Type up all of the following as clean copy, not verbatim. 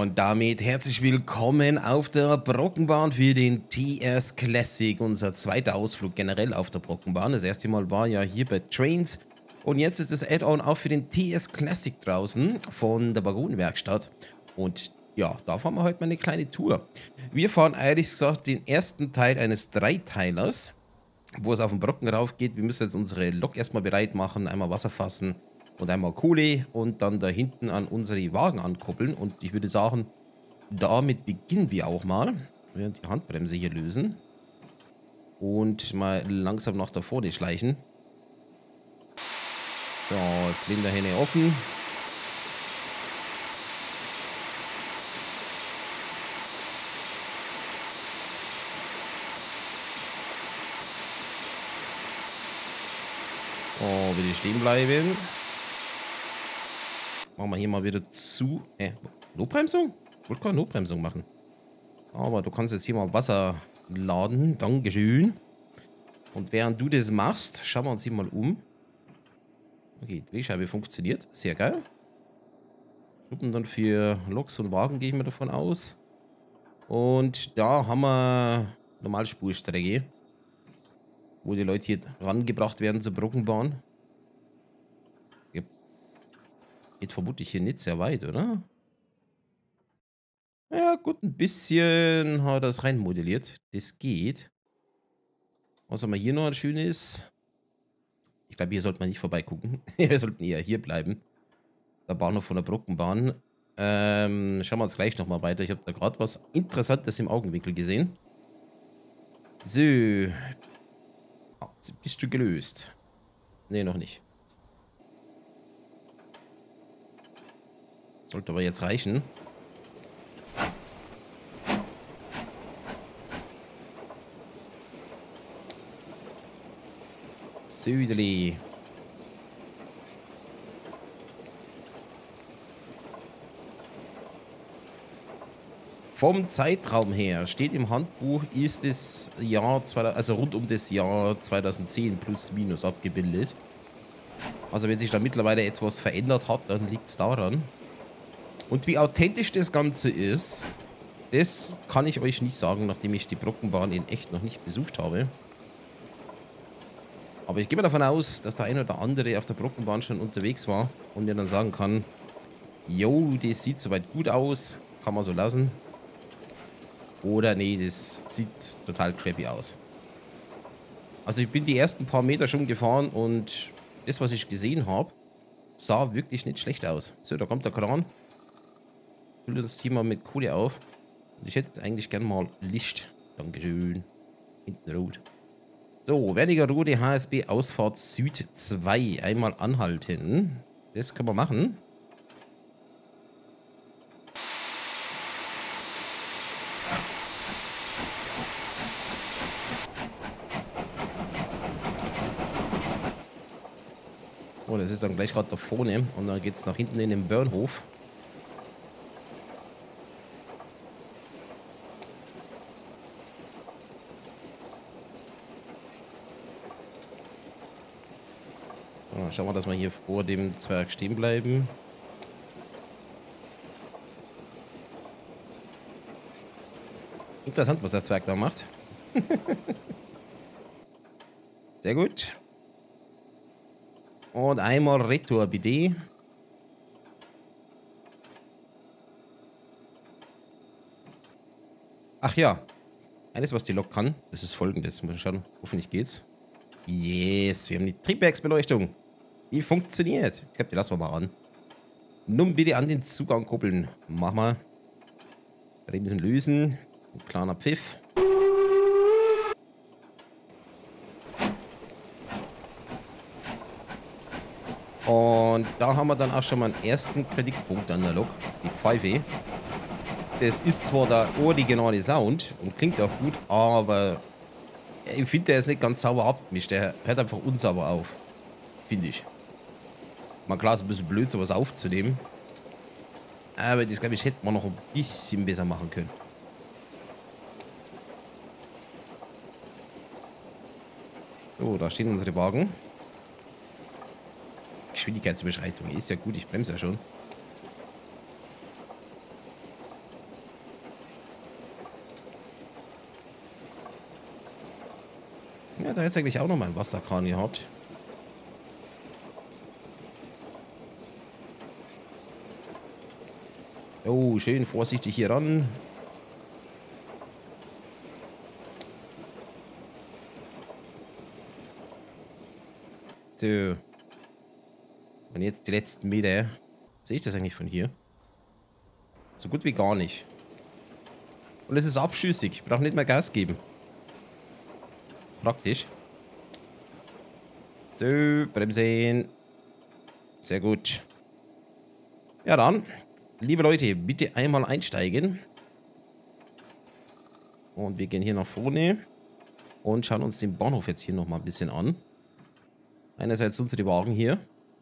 Und damit herzlich willkommen auf der Brockenbahn für den TS Classic, unser zweiter Ausflug generell auf der Brockenbahn. Das erste Mal war ja hier bei Trains und jetzt ist das Add-on auch für den TS Classic draußen von der Waggonenwerkstatt. Und ja, da fahren wir heute mal eine kleine Tour. Wir fahren ehrlich gesagt den ersten Teil eines Dreiteilers, wo es auf den Brocken rauf geht. Wir müssen jetzt unsere Lok erstmal bereit machen, einmal Wasser fassen und einmal Kohle und dann da hinten an unsere Wagen ankuppeln. Und ich würde sagen, damit beginnen wir auch mal. Wir werden die Handbremse hier lösen und mal langsam nach da vorne schleichen. So, Zylinderhähne offen. Oh, bitte stehen bleiben. Machen wir hier mal wieder zu. Notbremsung? Ich wollte keine Notbremsung machen. Aber du kannst jetzt hier mal Wasser laden. Dankeschön. Und während du das machst, schauen wir uns hier mal um. Okay, Drehscheibe funktioniert. Sehr geil. Schuppen dann für Loks und Wagen, gehe ich mal davon aus. Und da haben wir Normalspurstrecke, wo die Leute hier rangebracht werden zur Brockenbahn. Geht vermutlich hier nicht sehr weit, oder? Ja, gut, ein bisschen hat er das reinmodelliert. Das geht. Was haben wir hier noch ein schönes? Ich glaube, hier sollte man nicht vorbeigucken. Wir sollten eher hier bleiben. Der Bahnhof von der Brockenbahn. Schauen wir uns gleich nochmal weiter. Ich habe da gerade was Interessantes im Augenwinkel gesehen. So. Bist du gelöst? Nee, noch nicht. Sollte aber jetzt reichen. Südeli. Vom Zeitraum her steht im Handbuch, ist das Jahr, also rund um das Jahr 2010 plus minus abgebildet. Also wenn sich da mittlerweile etwas verändert hat, dann liegt es daran. Und wie authentisch das Ganze ist, das kann ich euch nicht sagen, nachdem ich die Brockenbahn in echt noch nicht besucht habe. Aber ich gehe mal davon aus, dass der ein oder andere auf der Brockenbahn schon unterwegs war und mir dann sagen kann, yo, das sieht soweit gut aus, kann man so lassen. Oder nee, das sieht total crappy aus. Also ich bin die ersten paar Meter schon gefahren und das, was ich gesehen habe, sah wirklich nicht schlecht aus. So, da kommt der Kran. Füllt das Thema mit Kohle auf. Und ich hätte jetzt eigentlich gern mal Licht. Dankeschön. Hinten rot. So, Wernigerode HSB Ausfahrt Süd 2. Einmal anhalten. Das können wir machen. Oh, das ist dann gleich gerade da vorne. Und dann geht es nach hinten in den Börnhof. Schauen wir, dass wir hier vor dem Zwerg stehen bleiben. Interessant, was der Zwerg da macht. Sehr gut. Und einmal Retour, bitte. Ach ja. Eines, was die Lok kann, das ist folgendes. Mal schauen, hoffentlich geht's. Yes, wir haben die Triebwerksbeleuchtung. Die funktioniert. Ich glaube, die lassen wir mal an. Nun bitte an den Zugang kuppeln. Mach mal. Bremsen lösen. Ein kleiner Pfiff. Und da haben wir dann auch schon mal einen ersten Kritikpunkt an der Lok. Die Pfeife. Das ist zwar der originale Sound und klingt auch gut, aber ich finde, der ist nicht ganz sauber abgemischt. Der hört einfach unsauber auf. Finde ich. Mal klar, ist ein bisschen blöd, sowas aufzunehmen. Aber das, glaube ich, hätte man noch ein bisschen besser machen können. So, da stehen unsere Wagen. Geschwindigkeitsbeschreitung ist ja gut, ich bremse ja schon. Ja, da hätte eigentlich auch noch mal einen Wasserkran gehabt. Oh, schön vorsichtig hier ran. So. Und jetzt die letzten Meter. Sehe ich das eigentlich von hier? So gut wie gar nicht. Und es ist abschüssig. Ich brauche nicht mehr Gas geben. Praktisch. So, bremsen. Sehr gut. Ja dann, liebe Leute, bitte einmal einsteigen. Und wir gehen hier nach vorne. Und schauen uns den Bahnhof jetzt hier nochmal ein bisschen an. Einerseits unsere Wagen hier.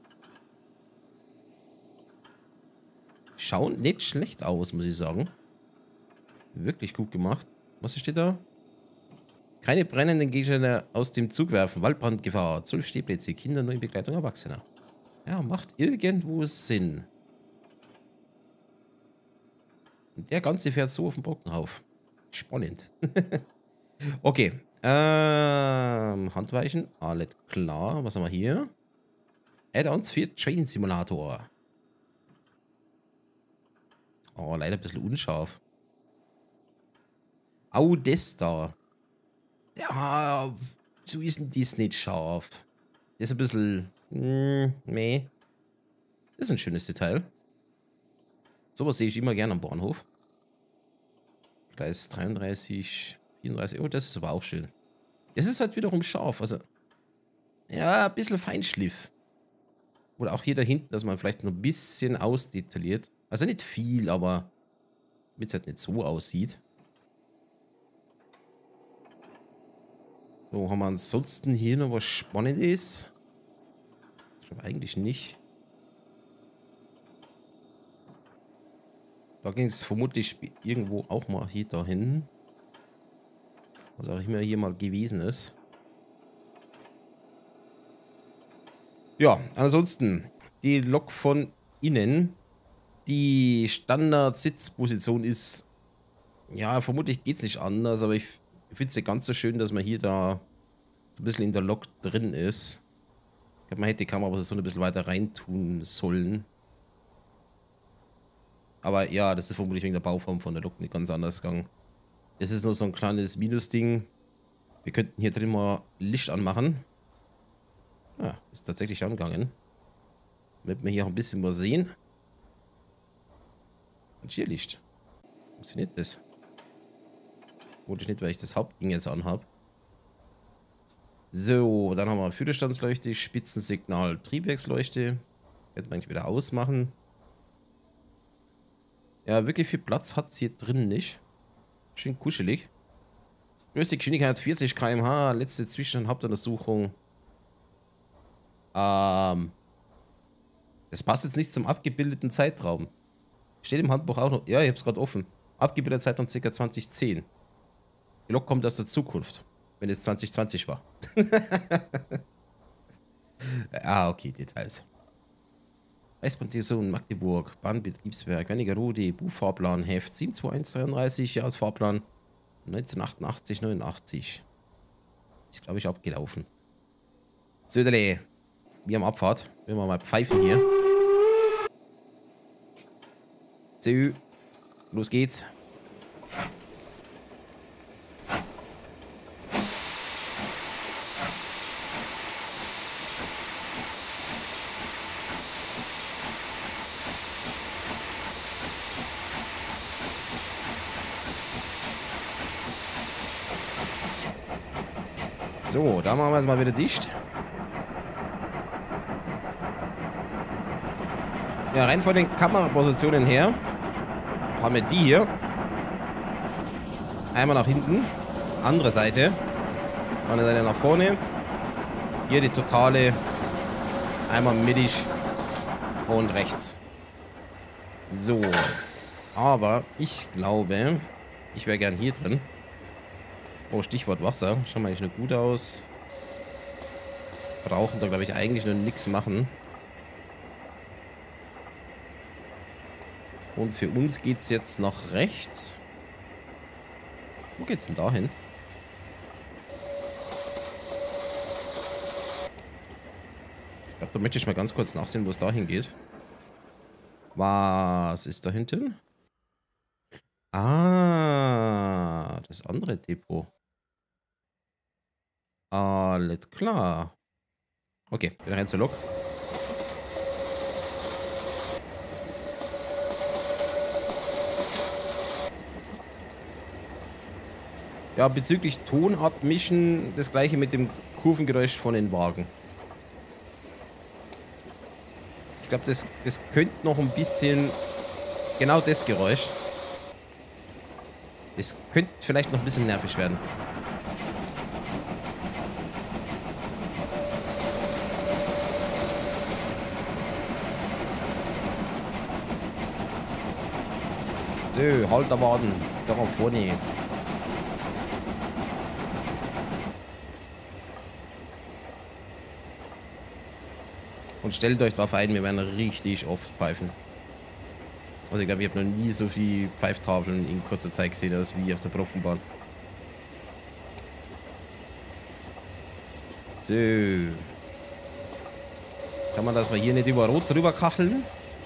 Schauen nicht schlecht aus, muss ich sagen. Wirklich gut gemacht. Was steht da? Keine brennenden Gegenstände aus dem Zug werfen. Waldbrandgefahr. 12 Stehplätze. Kinder nur in Begleitung Erwachsener. Ja, macht irgendwo Sinn. Und der Ganze fährt so auf den Brockenhof. Spannend. Okay. Handweichen. Alles klar. Was haben wir hier? Add-ons für Train Simulator. Oh, leider ein bisschen unscharf. Au, das da. Ja, so ist denn das nicht scharf. Das ist ein bisschen... nee. Das ist ein schönes Detail. Sowas sehe ich immer gerne am Bahnhof. Gleis 33, 34. Oh, das ist aber auch schön. Das ist halt wiederum scharf. Also, ja, ein bisschen Feinschliff. Oder auch hier da hinten, dass man vielleicht noch ein bisschen ausdetailliert. Also nicht viel, aber damit es halt nicht so aussieht. So, haben wir ansonsten hier noch was Spannendes? Ich glaube eigentlich nicht. Da ging es vermutlich irgendwo auch mal hier dahin. Was auch immer hier mal gewesen ist. Ja, ansonsten die Lok von innen. Die Standard-Sitzposition ist, ja, vermutlich geht es nicht anders, aber ich finde es ja ganz so schön, dass man hier da so ein bisschen in der Lok drin ist. Ich glaube, man hätte die Kamera so ein bisschen weiter rein tun sollen. Aber ja, das ist vermutlich wegen der Bauform von der Lok nicht ganz anders gegangen. Das ist nur so ein kleines Minus-Ding. Wir könnten hier drin mal Licht anmachen. Ja, ist tatsächlich angegangen. Damit wir hier auch ein bisschen was sehen. Und hier Licht. Funktioniert das? Oder nicht, weil ich das Hauptding jetzt anhabe. So, dann haben wir Führerstandsleuchte, Spitzensignal, Triebwerksleuchte. Könnte man eigentlich wieder ausmachen. Ja, wirklich viel Platz hat es hier drin nicht. Schön kuschelig. Größte Geschwindigkeit 40 km/h. Letzte Zwischen- und Hauptuntersuchung. Das passt jetzt nicht zum abgebildeten Zeitraum. Steht im Handbuch auch noch. Ja, ich habe es gerade offen. Abgebildeter Zeitraum ca. 2010. Die Lok kommt aus der Zukunft. Wenn es 2020 war. Ah, okay, Details. S-Bahn-Division Magdeburg, Bahnbetriebswerk, Wernigerode, Buchfahrplan, Heft 72133, Jahresfahrplan 1988, 89. Ist, glaube ich, abgelaufen. Söderle, wir haben Abfahrt. Wenn wir mal pfeifen hier. So, los geht's. So, da machen wir es mal wieder dicht. Ja, rein von den Kamerapositionen her haben wir die hier. Einmal nach hinten, andere Seite. Andere Seite nach vorne. Hier die totale. Einmal mittig und rechts. So. Aber ich glaube, ich wäre gern hier drin. Oh, Stichwort Wasser. Schaut mal eigentlich nur gut aus. Brauchen da, glaube ich, eigentlich nur nichts machen. Und für uns geht es jetzt nach rechts. Wo geht's denn da hin? Ich glaube, da möchte ich mal ganz kurz nachsehen, wo es dahin geht. Was ist da hinten? Ah, das andere Depot. Alles klar. Okay, wieder rein zur Lok. Ja, bezüglich Ton abmischen, das gleiche mit dem Kurvengeräusch von den Wagen. Ich glaube, das könnte noch ein bisschen... Genau das Geräusch. Es könnte vielleicht noch ein bisschen nervig werden. So, Halterwagen. Darauf vorne. Und stellt euch drauf ein, wir werden richtig oft pfeifen. Also ich glaube, ich habe noch nie so viele Pfeiftafeln in kurzer Zeit gesehen, als wie auf der Brockenbahn. So. Schauen wir, dass wir hier nicht über Rot drüber kacheln.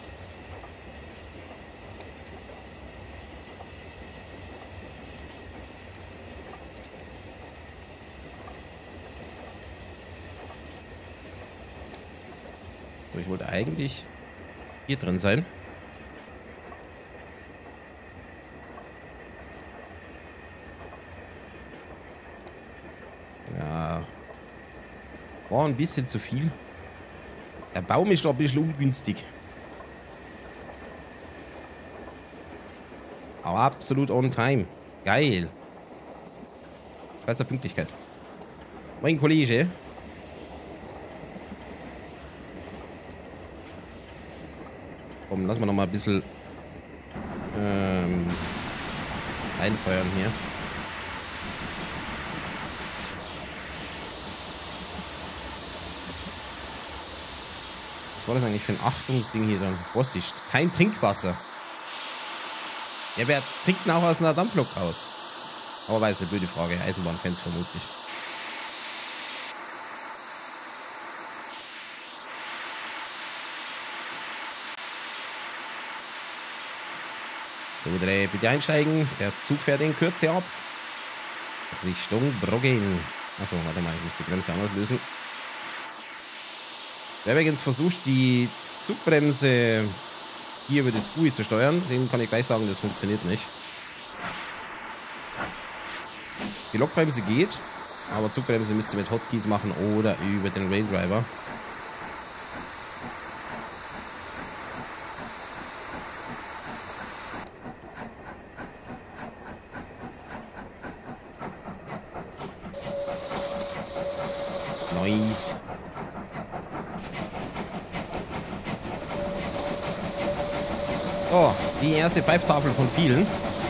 So, ich wollte eigentlich hier drin sein. Ja. War ein bisschen zu viel. Der Baum ist doch ein bisschen ungünstig. Aber absolut on time. Geil. Schweizer Pünktlichkeit. Mein Kollege. Komm, lass mal noch mal ein bisschen einfeuern hier. Was war das eigentlich für ein Achtungsding hier dann? Vorsicht, kein Trinkwasser. Ja, wer trinkt denn auch aus einer Dampflok raus? Aber war jetzt eine blöde Frage. Eisenbahnfans vermutlich. So, bitte einsteigen. Der Zug fährt in Kürze ab. Richtung Broggen. Achso, warte mal, ich muss die Bremse anders lösen. Wer übrigens versucht, die Zugbremse hier über das GUI zu steuern, dem kann ich gleich sagen, das funktioniert nicht. Die Lokbremse geht, aber Zugbremse müsst ihr mit Hotkeys machen oder über den Raildriver. Nice. Oh, die erste Pfeiftafel von vielen.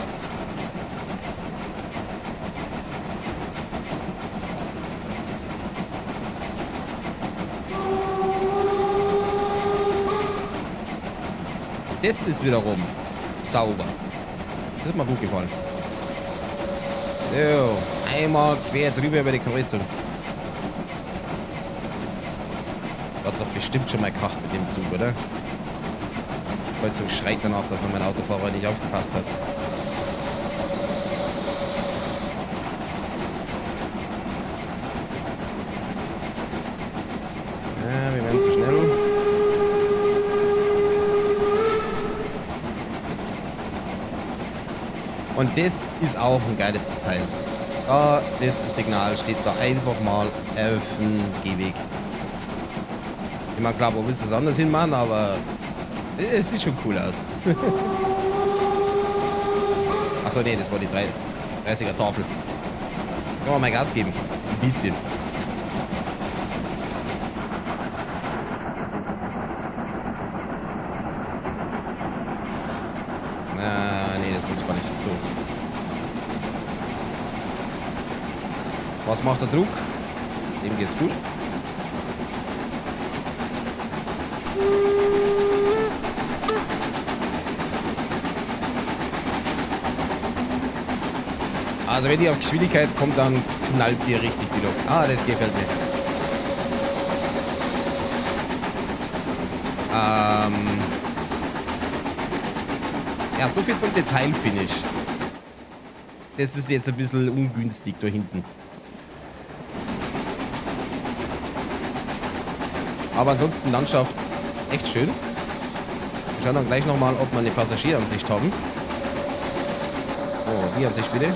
Das ist wiederum sauber. Das hat mir gut gefallen. So, einmal quer drüber über die Kreuzung. Hat es doch bestimmt schon mal gekracht mit dem Zug, oder? Die Kreuzung schreit danach, dass mein Autofahrer nicht aufgepasst hat. Ja, wir werden zu schnell. Und das ist auch ein geiles Detail. Das Signal steht da einfach mal auf dem Gehweg. Ich meine, klar, wo willst du es anders hin machen, aber es sieht schon cool aus. Achso, nee, das war die 30er Tafel. Können wir mal Gas geben. Ein bisschen. Nee, das wollte ich gar nicht. So. Was macht der Druck? Dem geht's gut. Also wenn die auf Geschwindigkeit kommt, dann knallt dir richtig die Lok. Ah, das gefällt mir. Ja, so viel zum Detailfinish. Das ist jetzt ein bisschen ungünstig da hinten. Aber ansonsten Landschaft echt schön. Wir schauen dann gleich nochmal, ob wir eine Passagieransicht haben. Oh, die Ansicht bitte.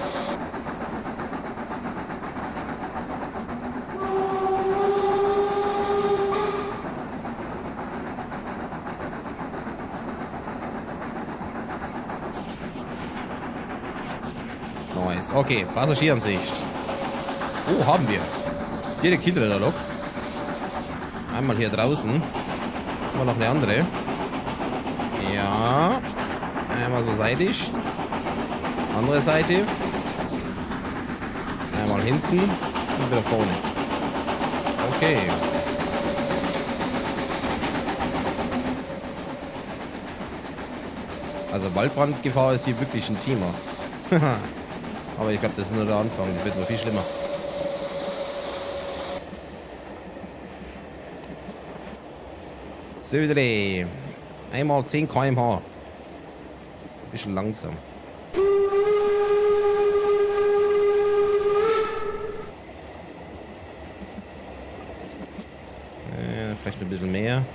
Nice. Okay, Passagieransicht. Oh, haben wir. Direkt hinter der Lok. Einmal hier draußen. Haben wir noch eine andere. Ja. Einmal so seitlich. Andere Seite. Einmal hinten und wieder vorne. Okay. Also Waldbrandgefahr ist hier wirklich ein Thema. Aber ich glaube, das ist nur der Anfang. Das wird noch viel schlimmer. Södere. Einmal 10 km/h. Ein bisschen langsam. Vielleicht ein bisschen mehr.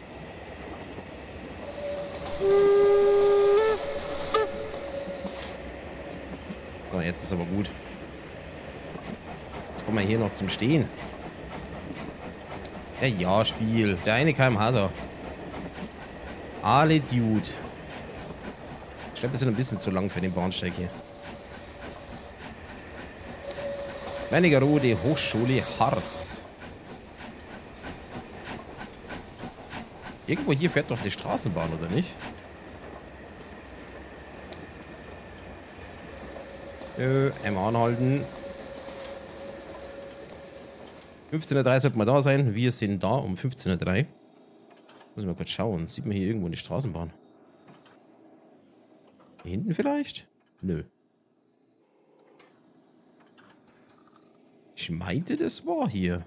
Oh, jetzt ist aber gut. Jetzt kommen wir hier noch zum Stehen. Ja, Spiel. Der eine km/h da. Alle Dude. Ich glaube, das ist ein bisschen zu lang für den Bahnsteig hier. Wernigerode Hochschule Harz. Irgendwo hier fährt doch die Straßenbahn, oder nicht? Einmal anhalten. 15:03 Uhr sollten wir da sein. Wir sind da um 15:03 Uhr. Muss ich mal kurz schauen. Sieht man hier irgendwo eine Straßenbahn? Hier hinten vielleicht? Nö. Ich meinte, das war hier.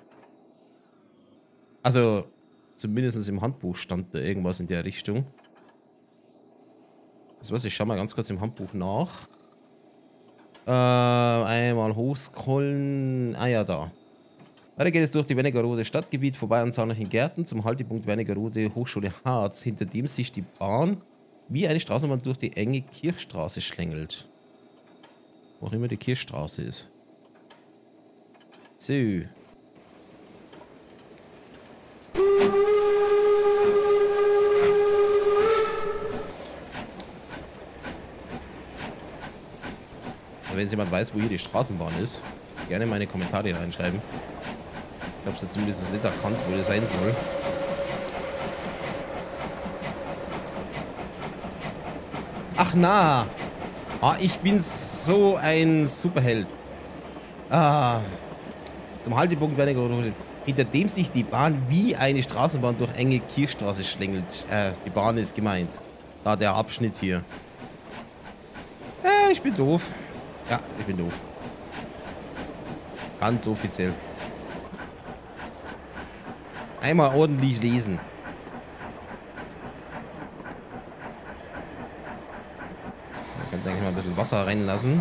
Also, zumindest im Handbuch stand da irgendwas in der Richtung. Das was, ich schau mal ganz kurz im Handbuch nach. Einmal hochscrollen. Ah ja, da. Weiter geht es durch die Wernigerode Stadtgebiet vorbei an zahlreichen Gärten zum Haltepunkt Wernigerode Hochschule Harz, hinter dem sich die Bahn wie eine Straßenbahn durch die enge Kirchstraße schlängelt. Wo auch immer die Kirchstraße ist. So. Also wenn jemand weiß, wo hier die Straßenbahn ist, gerne meine Kommentare reinschreiben. Ich habe es jetzt zumindest nicht erkannt, wo das sein soll. Ach na! Ah, ich bin so ein Superheld. Ah. Zum Haltepunkt Wernigerode, hinter dem sich die Bahn wie eine Straßenbahn durch enge Kirchstraße schlängelt. Die Bahn ist gemeint. Da der Abschnitt hier. Ich bin doof. Ja, ich bin doof. Ganz offiziell. Einmal ordentlich lesen. Da kann ich mal ein bisschen Wasser reinlassen.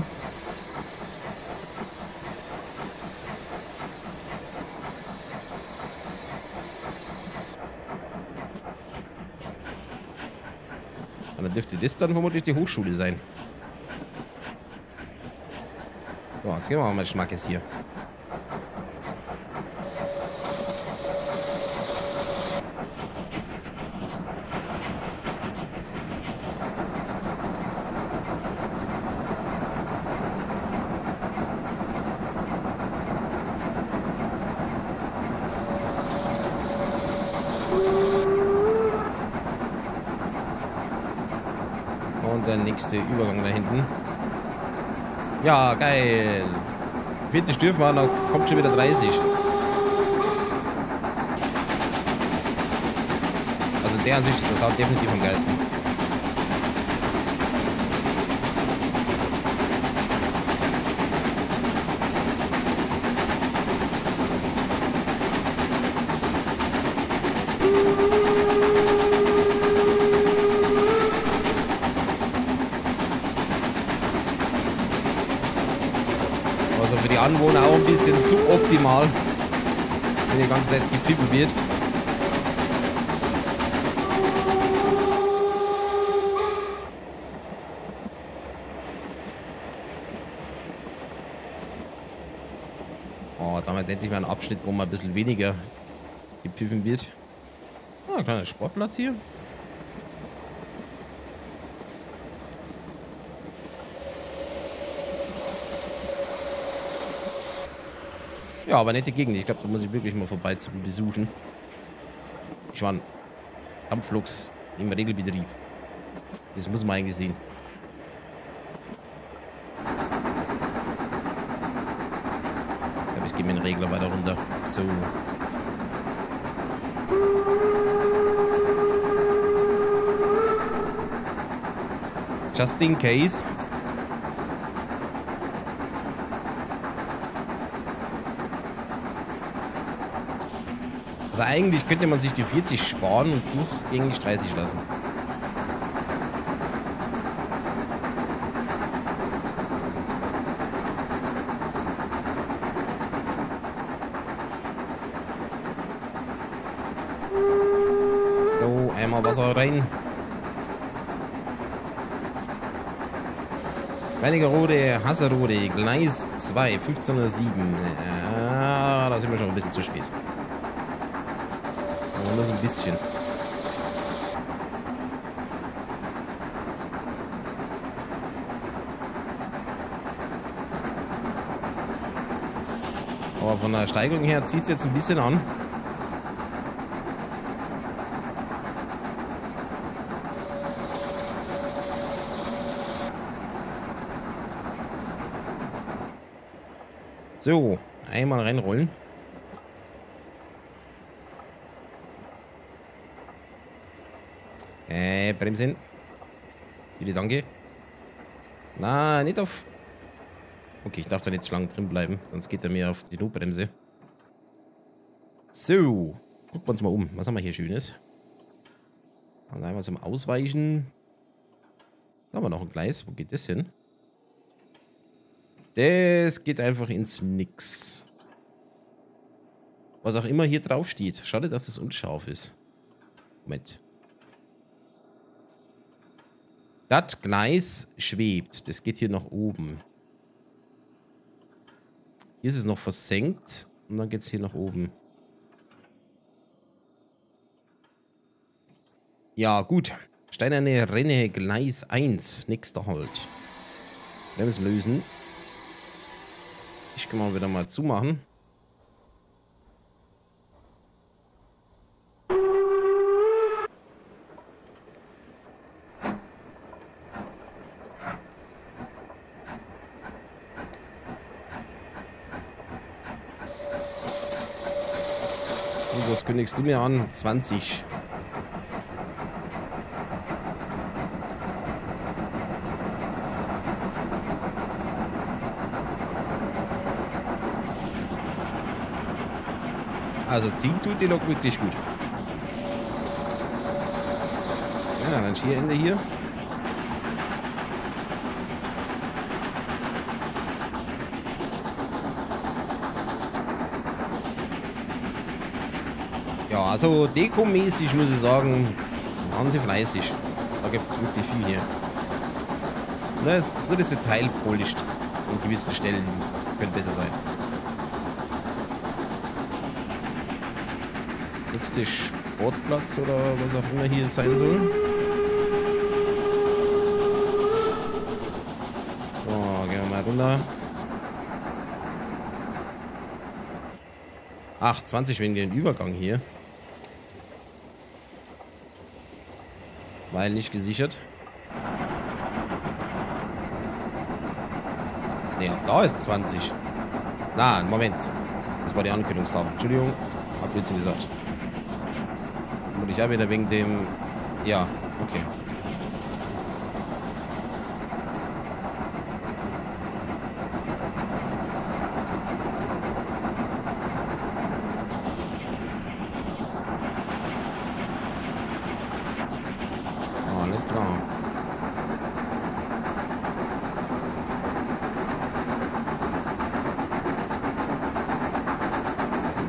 Und dann dürfte das dann vermutlich die Hochschule sein. So, jetzt gehen wir mal Schmackes hier. Und der nächste Übergang da hinten. Ja, geil. 40 dürfen wir, dann kommt schon wieder 30. Also der Ansicht ist das auch definitiv am geilsten. Anwohner auch ein bisschen suboptimal, wenn die ganze Zeit gepfiffen wird. Oh, da haben wir jetzt endlich mal einen Abschnitt, wo mal ein bisschen weniger gepfiffen wird. Ah, ein kleiner Sportplatz hier. Ja, aber nette Gegend. Ich glaube, da muss ich wirklich mal vorbei zum Besuchen. Schwan. Kampfloks im Regelbetrieb. Das muss man eigentlich sehen. Ich glaube, ich gehe mit dem Regler weiter runter. So. Just in case. Also eigentlich könnte man sich die 40 sparen und durchgängig 30 lassen. So, einmal Wasser rein. Wernigerode, Hasserode, Gleis 2, 1507. Ja, da sind wir schon ein bisschen zu spät. Aber nur so ein bisschen. Aber von der Steigung her zieht es jetzt ein bisschen an. So, einmal reinrollen. Bremsen. Bitte, danke. Na, nicht auf... Okay, ich darf da nicht zu lange drin bleiben, sonst geht er mir auf die Notbremse. So, gucken wir uns mal um. Was haben wir hier Schönes? Und einmal zum Ausweichen. Da haben wir noch ein Gleis. Wo geht das hin? Das geht einfach ins Nix. Was auch immer hier drauf steht. Schade, dass das unscharf ist. Moment. Das Gleis schwebt. Das geht hier nach oben. Hier ist es noch versenkt. Und dann geht es hier nach oben. Ja, gut. Steinerne Renne, Gleis 1. Nächster Halt. Bremsen lösen. Ich kann mal wieder mal zumachen. Und was kündigst du mir an? 20. Also ziehen tut die Lok wirklich gut. Ja, dann Schierende hier. Ja, also dekomäßig muss ich sagen, waren sie fleißig. Da gibt es wirklich viel hier. Nur das Detail polished. An gewissen Stellen könnte besser sein. Nächste Sportplatz oder was auch immer hier sein soll. So, gehen wir mal runter. Ach, 20 wegen dem Übergang hier. Weil nicht gesichert. Ne, da ist 20. Na, Moment. Das war die Ankündigungstafel. Entschuldigung, hab Blödsinn gesagt. Und ich habe wieder wegen dem... Ja, okay. Alles klar.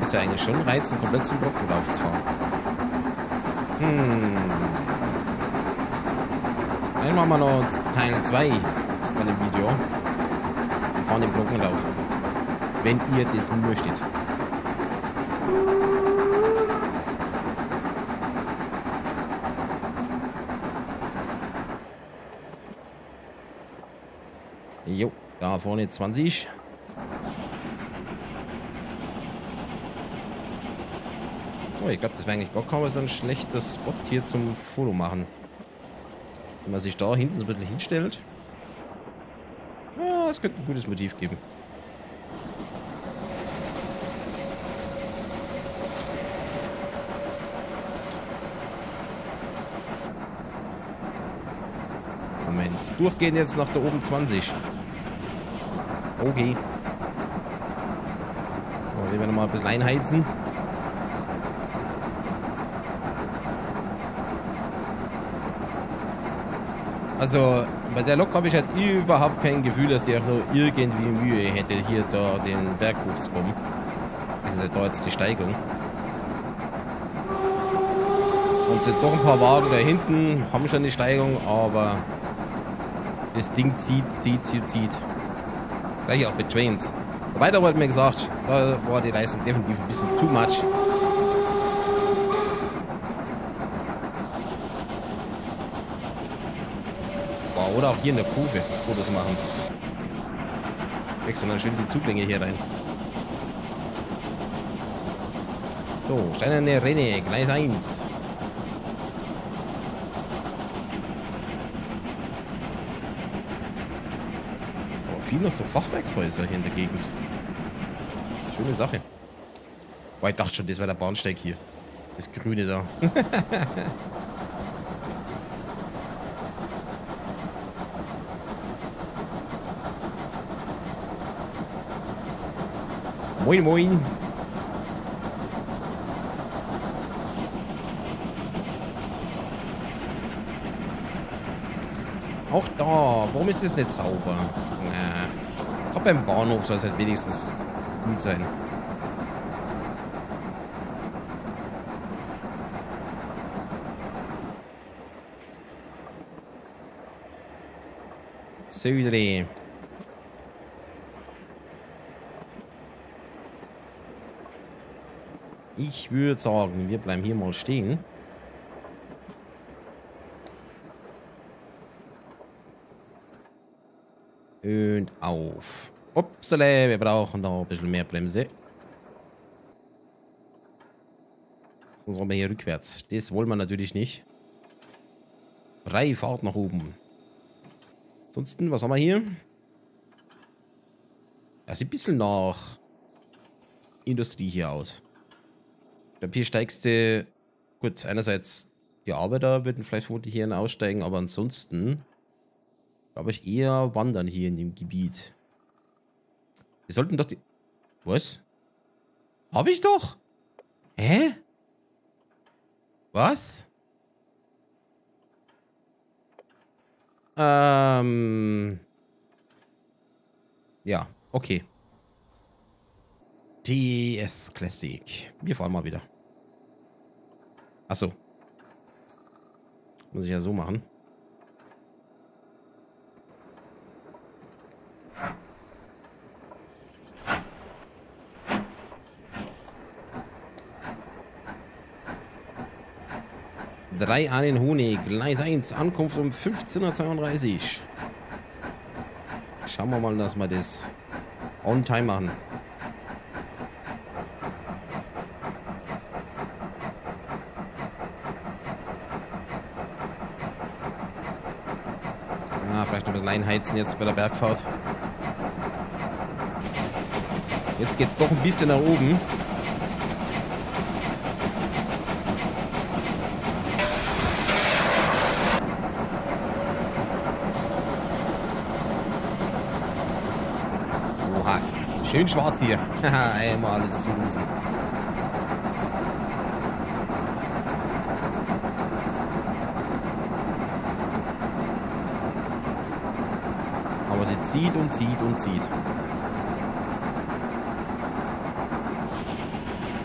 Ist ja eigentlich schon reizen, komplett zum Brockenlauf zu fahren. Dann machen wir noch Teil 2 von dem Video. Wir fahren den Brockenlauf. Wenn ihr das möchtet. Jo, da vorne 20. Oh, ich glaube, das wäre eigentlich gar kein so ein schlechter Spot hier zum Foto machen. Wenn man sich da hinten so ein bisschen hinstellt. Ja, es könnte ein gutes Motiv geben. Moment. Durchgehen jetzt nach da oben 20. Okay. So, wir werden noch mal ein bisschen einheizen. Also, bei der Lok habe ich halt überhaupt kein Gefühl, dass die auch nur irgendwie Mühe hätte, hier da den Berg hochzukommen. Das ist ja da jetzt die Steigung. Und sind doch ein paar Wagen da hinten, haben schon die Steigung, aber das Ding zieht. Gleich auch mit Trains. Wobei, da wurde mir gesagt, da war die Leistung definitiv ein bisschen too much. Wow, oder auch hier in der Kurve Fotos machen. Wechseln dann schön die Zuglänge hier rein. So, steinerne Renne, Gleis 1. Viel noch so Fachwerkshäuser hier in der Gegend. Schöne Sache. Boah, ich dachte schon, das wäre der Bahnsteig hier. Das Grüne da. Moin, moin. Auch da. Warum ist das nicht sauber? Auch beim Bahnhof soll es halt wenigstens gut sein. Södere. Ich würde sagen, wir bleiben hier mal stehen. Und auf. Upsale, wir brauchen da ein bisschen mehr Bremse. Sonst wollen wir hier rückwärts. Das wollen wir natürlich nicht. Freie Fahrt nach oben. Ansonsten, was haben wir hier? Das sieht ein bisschen nach Industrie hier aus. Ich glaube, hier steigst du... Gut, einerseits die Arbeiter würden vielleicht vermutlich hier aussteigen, aber ansonsten glaube ich eher wandern hier in dem Gebiet. Wir sollten doch die... Was? Hab ich doch? Hä? Was? Ja, okay. TS Classic. Wir fahren mal wieder. Achso. Muss ich ja so machen. Drei Ahnen Honig, Gleis 1, Ankunft um 15:32 Uhr. Schauen wir mal, dass wir das on time machen. Ah, vielleicht noch ein bisschen einheizen jetzt bei der Bergfahrt. Jetzt geht es doch ein bisschen nach oben. Schön schwarz hier. Einmal alles zu lösen. Aber sie zieht und zieht und zieht.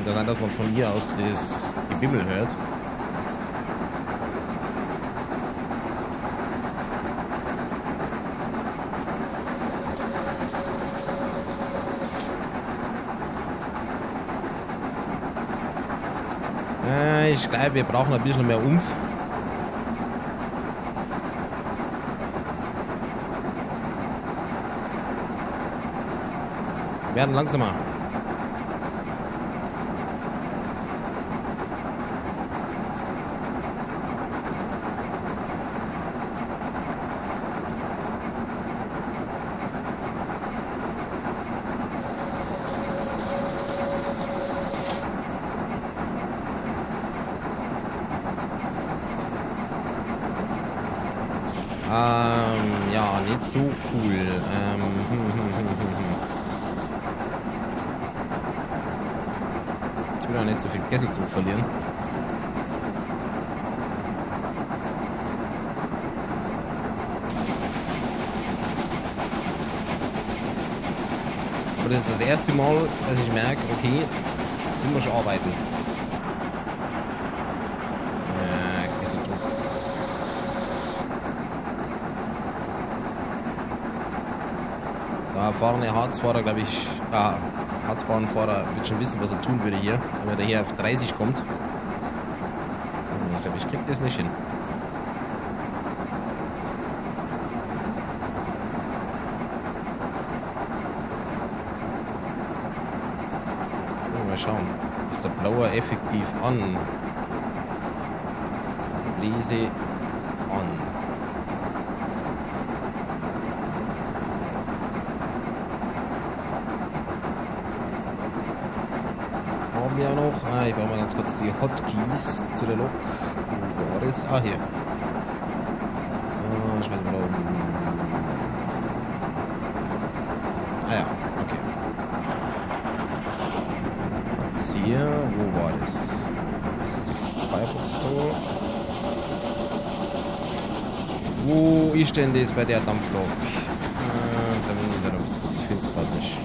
Kann sein, dass man von hier aus das Gebimmel hört. Ich glaube, wir brauchen ein bisschen mehr Umf. Wir werden langsamer. Ja, nicht so cool. Ich will auch nicht so viel Kesseldruck verlieren. Aber das ist das erste Mal, dass ich merke, okay, jetzt sind wir schon arbeiten. Kesseldruck. Da vorne Harzfahrer, glaube ich, Harzbahnfahrer wird schon wissen, was er tun würde hier, wenn er hier auf 30 kommt. Ich glaube, ich krieg das nicht hin. Mal schauen. Ist der Blower effektiv an? Lese an. Haben wir noch. Ich brauche mal ganz kurz die Hotkeys zu der Lok. Wo war das? Ah, hier. Ich weiß nicht, da oben. Ah ja, okay. Jetzt hier. Wo war das? Das ist die Firebox Store. Wo ist denn das bei der Dampflok? Ich finde es gerade nicht.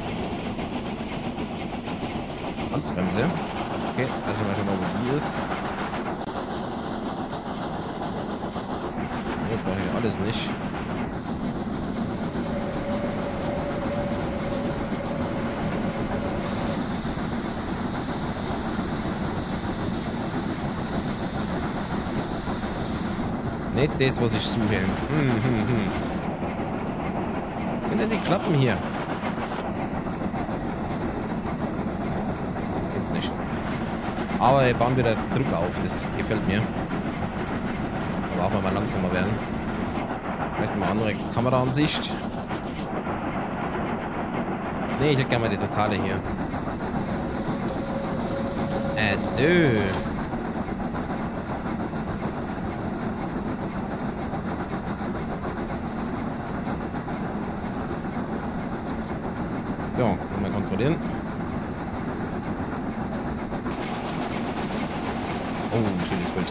Handbremse. Okay, also mal schauen, wo die ist. Das brauche ich alles nicht. Nicht das, was ich suche. Sind denn die Klappen hier? Jetzt nicht. Aber wir bauen wieder Druck auf. Das gefällt mir. Aber auch mal langsamer werden. Vielleicht mal andere Kameraansicht. Nee, ich hätte gerne mal die totale hier. Nö. So, mal kontrollieren. Oh, schönes Bild.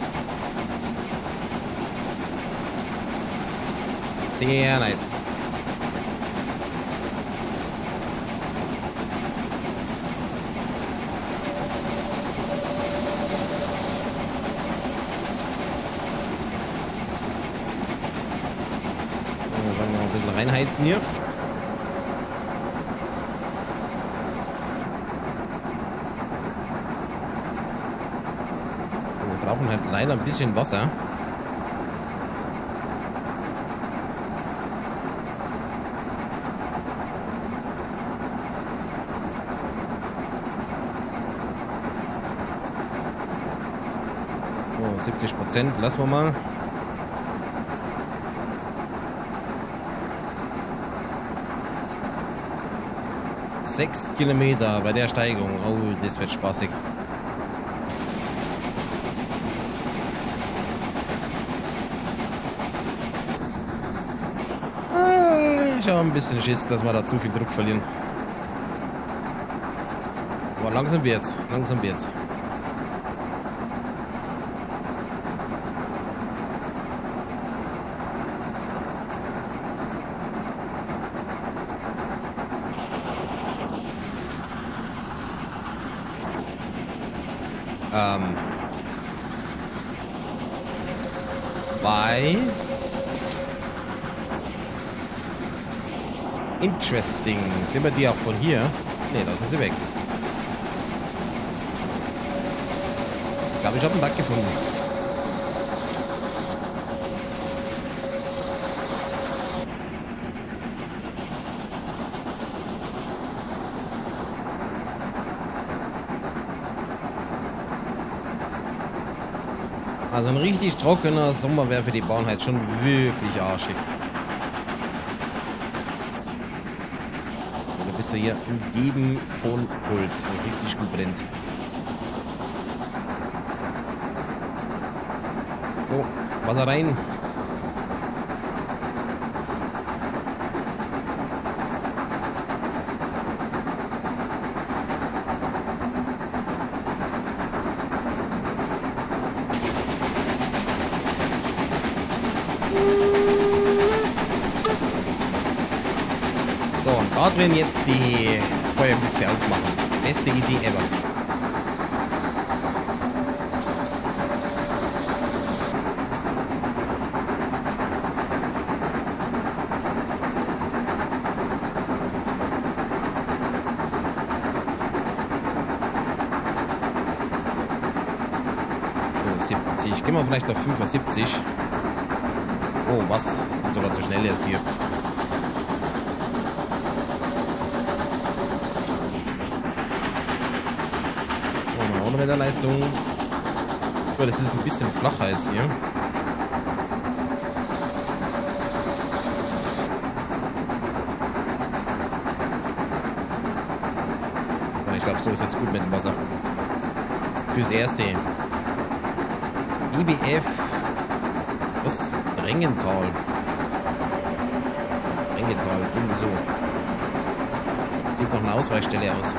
Sehr nice. Sagen wir mal ein bisschen reinheizen hier. Wir brauchen halt leider ein bisschen Wasser. So, 70% lassen wir mal. Sechs Kilometer bei der Steigung. Oh, das wird spaßig. Ich habe ein bisschen Schiss, dass wir da zu viel Druck verlieren. Aber langsam wird's. Langsam wird's. Ähm. Bei. Interesting. Sind wir die auch von hier? Ne, da sind sie weg. Ich glaube, ich habe einen Bug gefunden. Also ein richtig trockener Sommer wäre für die Bahn halt schon wirklich arschig. Da bist du hier umgeben von Holz, was richtig gut brennt. So, Wasser rein. So, und da drin jetzt die Feuerbüchse aufmachen. Beste Idee ever. So, 70. Gehen wir vielleicht auf 75. Oh, was? Geht sogar zu schnell jetzt hier. Mit der Leistung. Oh, das ist ein bisschen flacher jetzt hier. Ich glaube, so ist jetzt gut mit dem Wasser. Fürs Erste. IBF. Was? Drängental. Drängental. Irgendwie so. Sieht noch eine Ausweichstelle aus.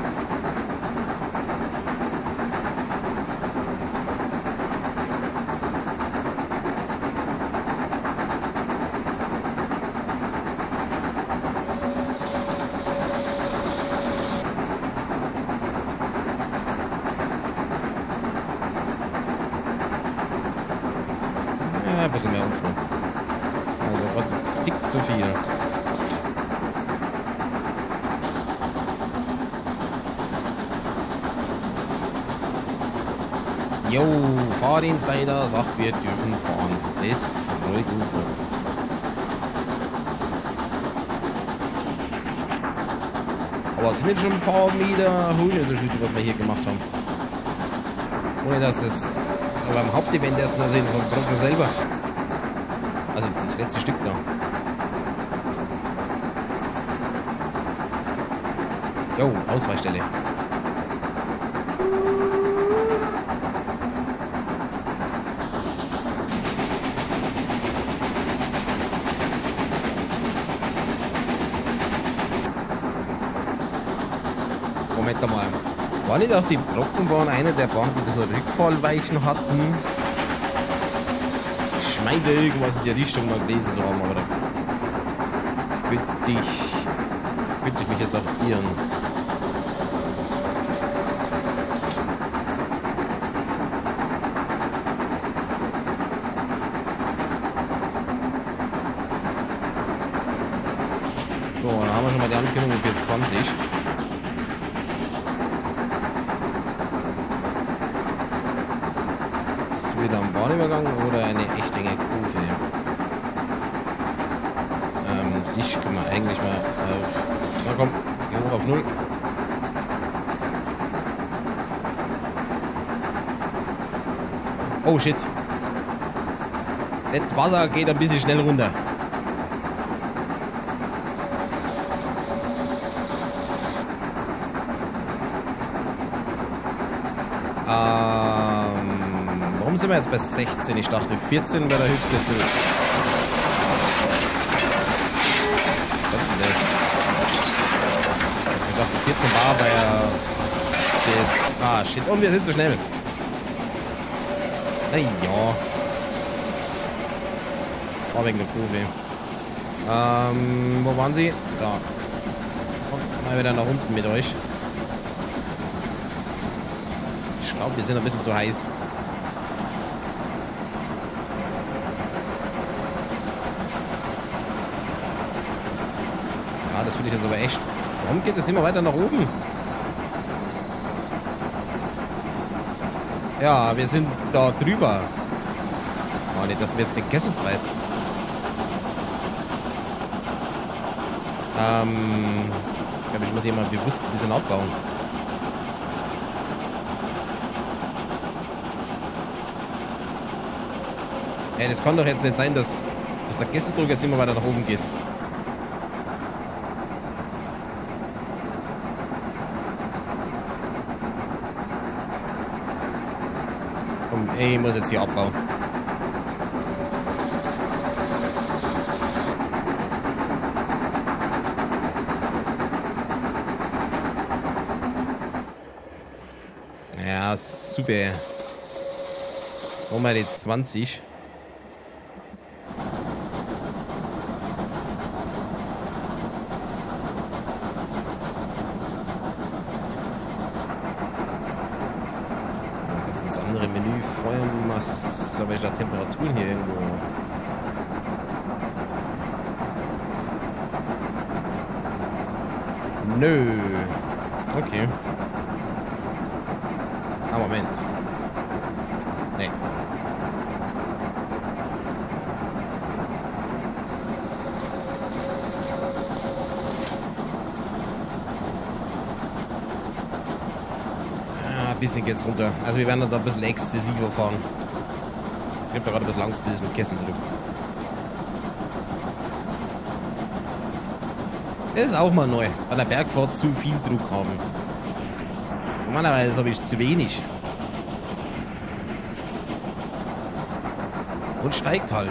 Ein bisschen mehr Umfang. Also was dick zu viel. Jo, Fahrdienstleiter sagt, wir dürfen fahren. Das freut uns doch. Aber es sind jetzt schon ein paar Meter Höhenunterschiede, was wir hier gemacht haben. Ohne dass das beim Hauptevent erstmal sehen vom Brocken selber. Also das letzte Stück da. Jo, Ausweichstelle. Moment mal. War nicht auch die Brockenbahn eine der Bahnen, die so Rückfallweichen hatten? Ich meine irgendwas in die Richtung mal gelesen zu haben, aber da könnte ich mich jetzt auch irren. So, dann haben wir schon mal die Ankündigung für 20. Wieder am Bahnübergang oder eine echte enge Kurve. Dich können wir eigentlich mal auf. Na komm, geh hoch auf 0. Oh shit. Das Wasser geht ein bisschen schnell runter. Warum sind wir jetzt bei 16? Ich dachte 14 wäre der höchste Bild. Das. Ich dachte 14 war bei das. Ah shit. Und wir sind zu schnell. Na ja. War wegen der Kurve. Wo waren sie? Da. Kommt mal wieder nach unten mit euch. Ich glaube, wir sind ein bisschen zu heiß. Ja, das finde ich jetzt aber echt. Warum geht das immer weiter nach oben? Ja, wir sind da drüber. Oh, nicht, dass mir jetzt den Kessel zerreißt. Ich glaube, ich muss hier mal bewusst ein bisschen abbauen. Ey, das kann doch jetzt nicht sein, dass der Kesselsdruck jetzt immer weiter nach oben geht. Komm, ey, ich muss jetzt hier abbauen. Ja, super. Machen wir jetzt 20. Jetzt ins andere Menü. Feuermasse. Aber ich da Temperaturen hier irgendwo. Nö. Okay. Ah, Moment. Nee. Ah, ein bisschen geht's runter. Also wir werden da ein bisschen exzessiver fahren. Ich hab da gerade ein bisschen Angst, bis ich mit Kissen drücke. Das ist auch mal neu. Bei der Bergfahrt zu viel Druck haben. Normalerweise habe ich zu wenig. Und steigt halt.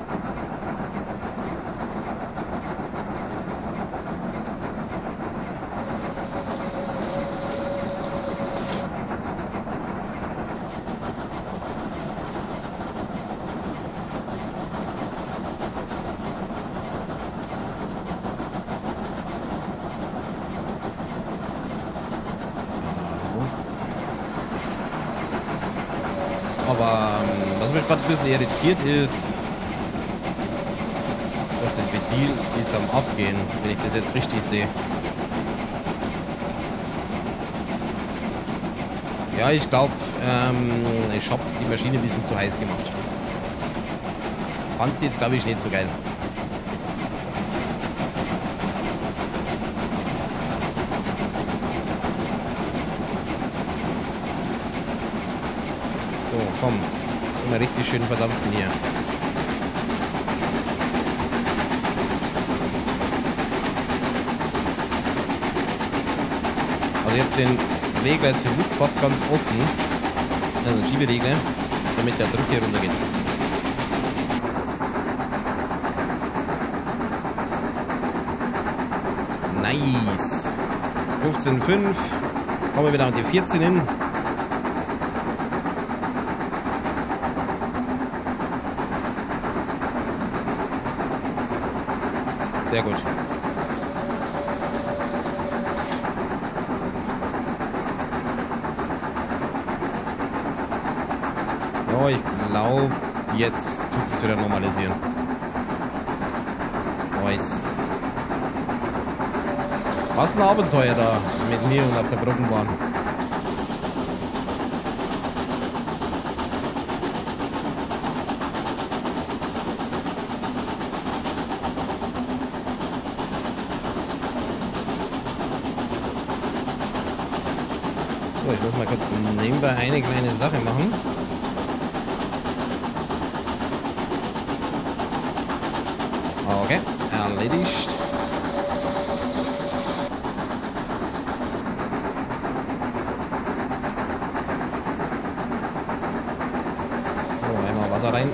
Aber was mich gerade ein bisschen irritiert ist, doch das Ventil ist am Abgehen, wenn ich das jetzt richtig sehe. Ja, ich glaube, ich habe die Maschine ein bisschen zu heiß gemacht. Fand sie jetzt, glaube ich, nicht so geil. So, komm. Mal richtig schön verdampfen hier. Also ich habe den Regler jetzt bewusst fast ganz offen. Also den Schieberegler, damit der Druck hier runtergeht. Nice. 15,5. Kommen wir wieder an die 14 hin. Sehr gut. Oh, ich glaube, jetzt tut es wieder normalisieren. Nice. Was ein Abenteuer da mit mir und auf der Brückenbahn. So, ich muss mal kurz nebenbei eine kleine Sache machen. Okay, erledigt. So, einmal Wasser rein.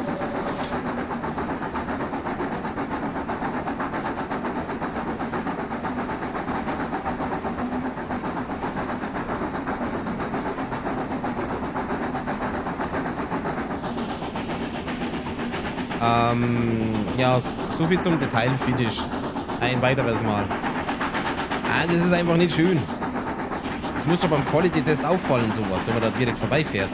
Ja, so viel zum Detailfetisch. Ein weiteres Mal. Ah, das ist einfach nicht schön. Das muss doch beim Quality-Test auffallen, sowas, wenn man da direkt vorbeifährt.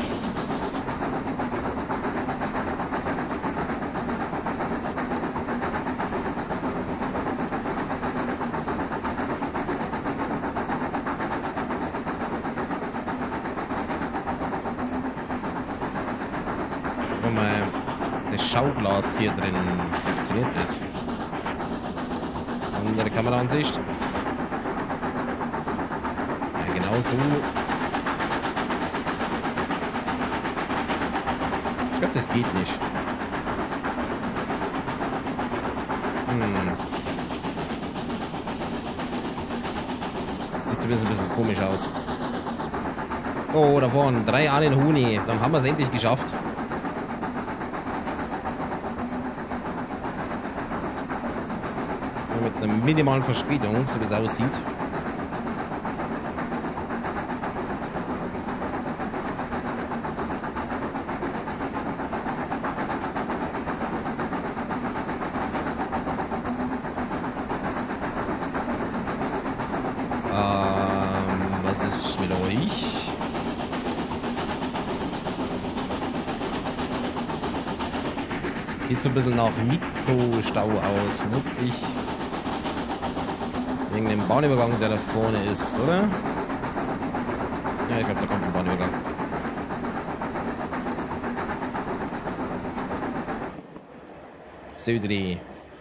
Guck mal, das Schauglas hier drin funktioniert das. Andere Kameraansicht. Ja, genau so. Ich glaube, das geht nicht. Sieht zumindest ein bisschen komisch aus. Oh, da vorne. 3 Ahnen Huni. Dann haben wir es endlich geschafft. Mit einer minimalen Verspätung, so wie es aussieht. Was ist mit euch? Sieht so ein bisschen nach Mikrostau aus, vermutlich. Wegen dem Bahnübergang, der da vorne ist, oder? Ja, ich glaube, da kommt ein Bahnübergang. Södri.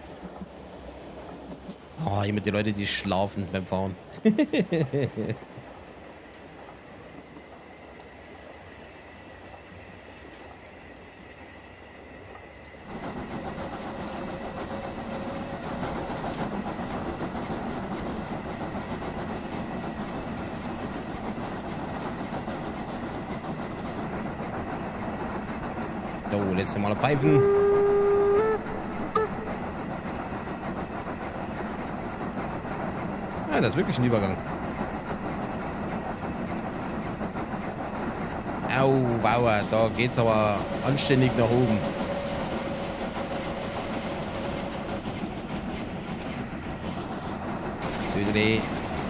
Oh, immer die Leute, die schlafen beim Fahren. So, letzte Mal pfeifen. Ja, das ist wirklich ein Übergang. Au, Bauer, da geht's aber anständig nach oben. Südreh.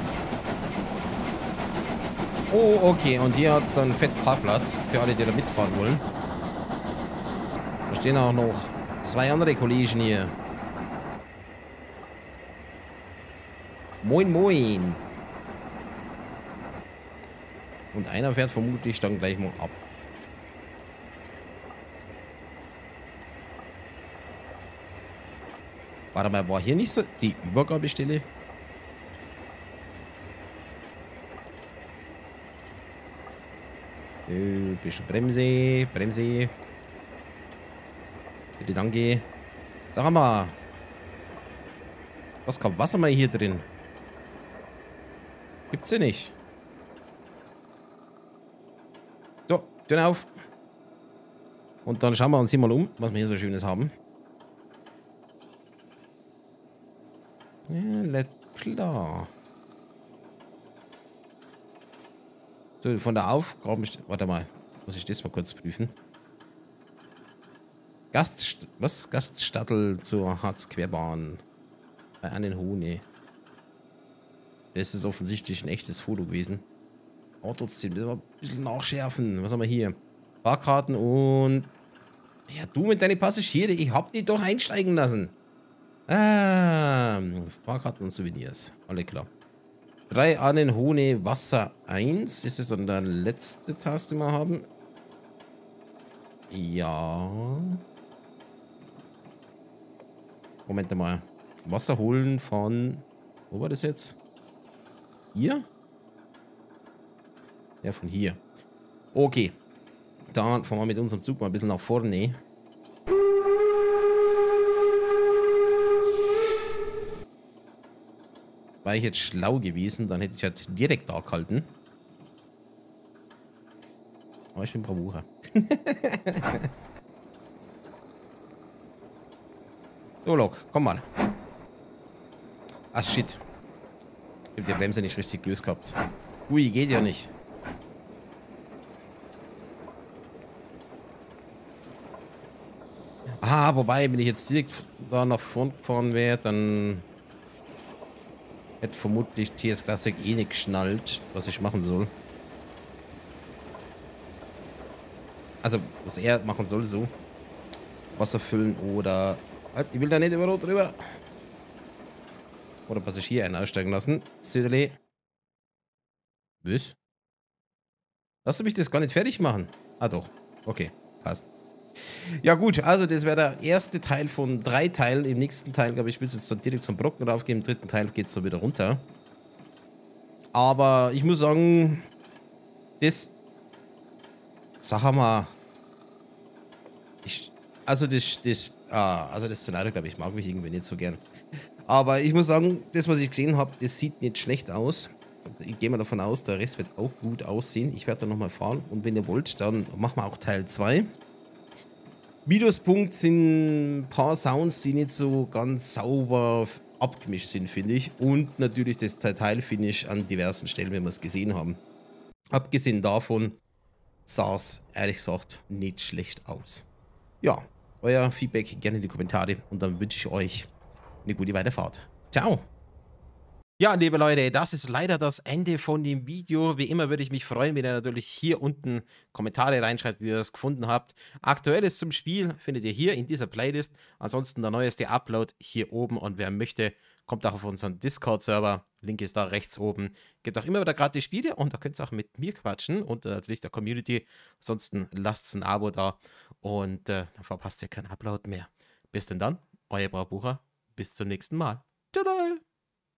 Oh, okay, und hier hat es dann einen fetten Parkplatz für alle, die da mitfahren wollen. Da stehen auch noch 2 andere Kollegen hier. Moin, moin. Und einer fährt vermutlich dann gleich mal ab. Warte mal, war hier nicht so die Übergabestelle? Bisschen Bremse, Bremse. Bitte, danke. Sag mal. Was kommt Wasser mal hier drin? Gibt's hier nicht. So, Tür auf. Und dann schauen wir uns hier mal um, was wir hier so Schönes haben. Ja, klar. So, von der Aufgabe... Warte mal. Muss ich das mal kurz prüfen? Was? Gaststattel zur Harzquerbahn. Bei Annenhohne. Das ist offensichtlich ein echtes Foto gewesen. Aber trotzdem, das war ein bisschen nachschärfen. Was haben wir hier? Fahrkarten und... Ja, du mit deinen Passagiere, ich hab die doch einsteigen lassen. Ah, Fahrkarten und Souvenirs. Alle klar. 3 Annenhohne Wasser 1. Ist das dann der letzte Taste, den wir haben? Ja. Moment mal. Wasser holen von... Wo war das jetzt? Hier? Ja, von hier. Okay. Dann fahren wir mit unserem Zug mal ein bisschen nach vorne. War ich jetzt schlau gewesen, dann hätte ich jetzt direkt da gehalten. Aber ich bin Bravura. So, Lok, komm mal. Ah, shit. Ich hab die Bremse nicht richtig gelöst gehabt. Ui, geht ja nicht. Ah, wobei, wenn ich jetzt direkt da nach vorn gefahren wäre, dann Hätte vermutlich TS Classic eh nicht geschnallt, was ich machen soll. Also, was er machen soll, so. Wasser füllen oder. Halt, ich will da nicht über Rot drüber. Oder Passagier einen aussteigen lassen. Söderle. Was? Lass du mich das gar nicht fertig machen? Ah, doch. Okay, passt. Ja, gut, also das wäre der erste Teil von 3 Teilen. Im nächsten Teil, glaube ich, willst du jetzt dann direkt zum Brocken raufgehen. Im dritten Teil geht es so wieder runter. Aber ich muss sagen, das. Sag mal. Ich, also das Szenario, glaube ich, mag mich irgendwie nicht so gern. Aber ich muss sagen, das, was ich gesehen habe, das sieht nicht schlecht aus. Ich gehe mal davon aus, der Rest wird auch gut aussehen. Ich werde da nochmal fahren. Und wenn ihr wollt, dann machen wir auch Teil 2. Minuspunkt sind ein paar Sounds, die nicht so ganz sauber abgemischt sind, finde ich. Und natürlich das Teilfinish an diversen Stellen, wenn wir es gesehen haben. Abgesehen davon sah es, ehrlich gesagt, nicht schlecht aus. Ja, euer Feedback gerne in die Kommentare und dann wünsche ich euch eine gute Weiterfahrt. Ciao! Ja, liebe Leute, das ist leider das Ende von dem Video. Wie immer würde ich mich freuen, wenn ihr natürlich hier unten Kommentare reinschreibt, wie ihr es gefunden habt. Aktuelles zum Spiel findet ihr hier in dieser Playlist. Ansonsten der neueste Upload hier oben und wer möchte, kommt auch auf unseren Discord-Server. Link ist da rechts oben. Gibt auch immer wieder gratis Spiele und da könnt ihr auch mit mir quatschen und natürlich der Community. Ansonsten lasst ein Abo da und dann verpasst ihr keinen Upload mehr. Bis denn dann, euer Braubucher. Bis zum nächsten Mal. Tada!